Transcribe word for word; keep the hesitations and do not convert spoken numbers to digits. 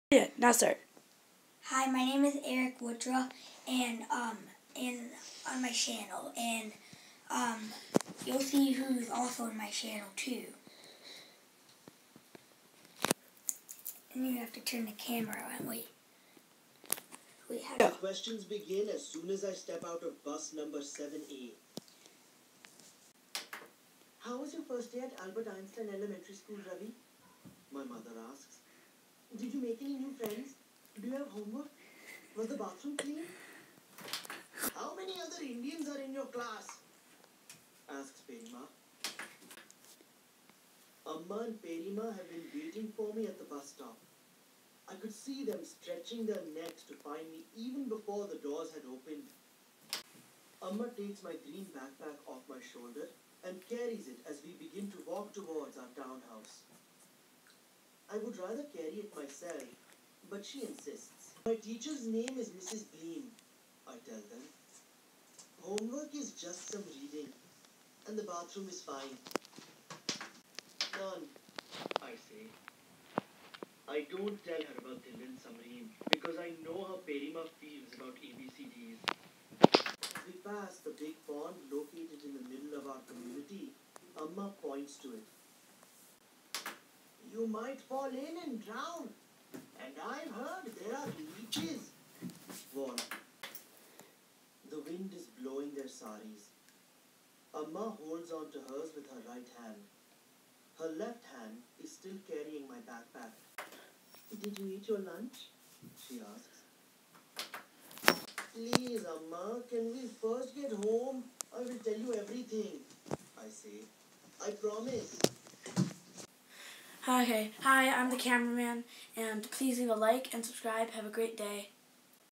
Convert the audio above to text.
Yeah, now start. Hi, my name is Eric Woodruff, and um, and on my channel, and um, you'll see who's also on my channel too. And you have to turn the camera on. Wait, wait. How The questions begin as soon as I step out of bus number seven A. How was your first day at Albert Einstein Elementary School, Ravi? My mother asks. Did you make any new friends? Do you have homework? Was the bathroom clean? How many other Indians are in your class? Asks Perima. Amma and Perima have been waiting for me at the bus stop. I could see them stretching their necks to find me even before the doors had opened. Amma takes my green backpack off my shoulder and carries it as we begin to walk towards our townhouse. I would rather carry it myself, but she insists. My teacher's name is Missus Bleem, I tell them. Homework is just some reading, and the bathroom is fine. None, I say. I don't tell her about Dil and Samreem because I know how Perima feels about A B C Ds. As we pass the big pond located in the middle of our community, Amma points to it. You might fall in and drown. And I've heard there are leeches. Warn. The wind is blowing their saris. Amma holds on to hers with her right hand. Her left hand is still carrying my backpack. Did you eat your lunch? She asks. Please, Amma, can we first get home? I will tell you everything. I say. I promise. Okay, hi, I'm the cameraman, and please leave a like and subscribe. Have a great day.